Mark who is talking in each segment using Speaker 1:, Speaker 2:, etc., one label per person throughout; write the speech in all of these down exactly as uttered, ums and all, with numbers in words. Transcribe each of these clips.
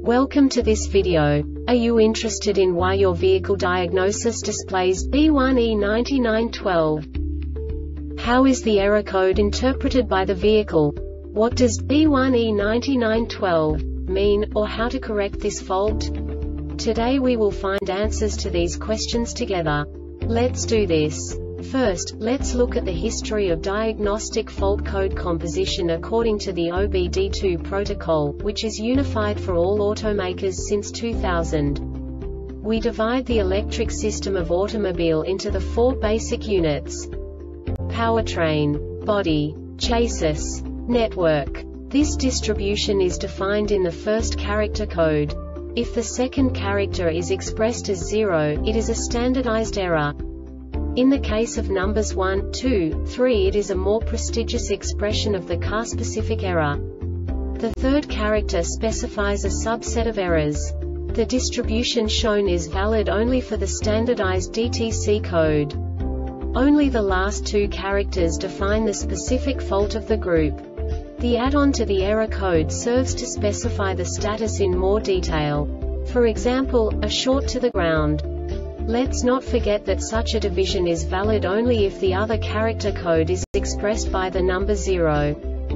Speaker 1: Welcome to this video. Are you interested in why your vehicle diagnosis displays B one E nine nine one two? How is the error code interpreted by the vehicle? What does B one E nine nine one two mean, or how to correct this fault? Today we will find answers to these questions together. Let's do this. First, let's look at the history of diagnostic fault code composition according to the O B D two protocol, which is unified for all automakers since two thousand. We divide the electric system of automobile into the four basic units: powertrain, body, chassis, network. This distribution is defined in the first character code. If the second character is expressed as zero, it is a standardized error. In the case of numbers one, two, three, it is a more prestigious expression of the car-specific error. The third character specifies a subset of errors. The distribution shown is valid only for the standardized D T C code. Only the last two characters define the specific fault of the group. The add-on to the error code serves to specify the status in more detail. For example, a short to the ground. Let's not forget that such a division is valid only if the other character code is expressed by the number zero.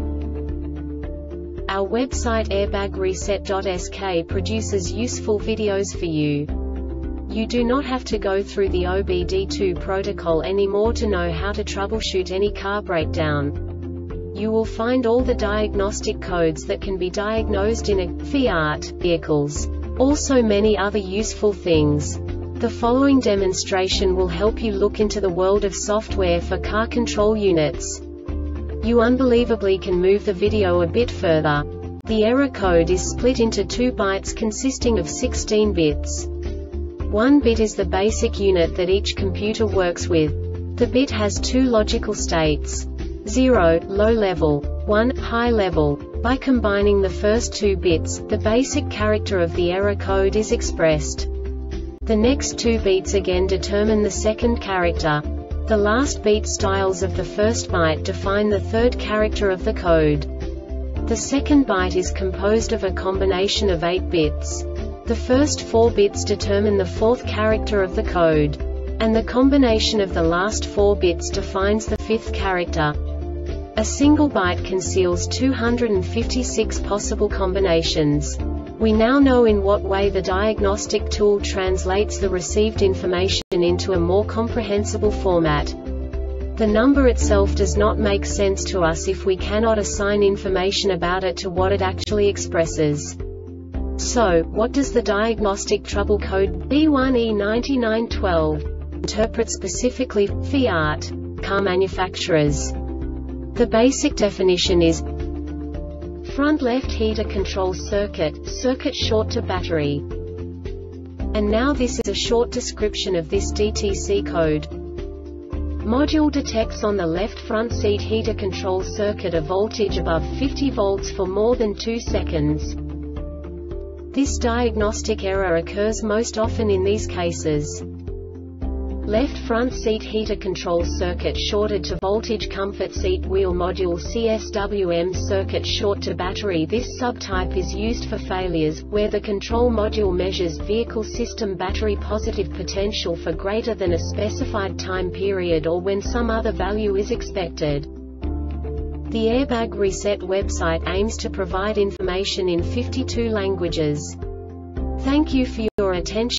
Speaker 1: Our website airbag reset dot S K produces useful videos for you. You do not have to go through the O B D two protocol anymore to know how to troubleshoot any car breakdown. You will find all the diagnostic codes that can be diagnosed in a Fiat vehicles. Also many other useful things. The following demonstration will help you look into the world of software for car control units. You unbelievably can move the video a bit further. The error code is split into two bytes consisting of sixteen bits. One bit is the basic unit that each computer works with. The bit has two logical states: zero, low level, one, high level. By combining the first two bits, the basic character of the error code is expressed. The next two beats again determine the second character. The last beat styles of the first byte define the third character of the code. The second byte is composed of a combination of eight bits. The first four bits determine the fourth character of the code. And the combination of the last four bits defines the fifth character. A single byte conceals two hundred fifty-six possible combinations. We now know in what way the diagnostic tool translates the received information into a more comprehensible format. The number itself does not make sense to us if we cannot assign information about it to what it actually expresses. So, what does the diagnostic trouble code B one E nine nine one two interpret specifically for Fiat car manufacturers? The basic definition is front left heater control circuit, circuit short to battery. And now this is a short description of this D T C code. Module detects on the left front seat heater control circuit a voltage above fifty volts for more than two seconds. This diagnostic error occurs most often in these cases: left front seat heater control circuit shorted to voltage, comfort seat wheel module C S W M circuit short to battery. This subtype is used for failures where the control module measures vehicle system battery positive potential for greater than a specified time period, or when some other value is expected. The Airbag Reset website aims to provide information in fifty-two languages. Thank you for your attention.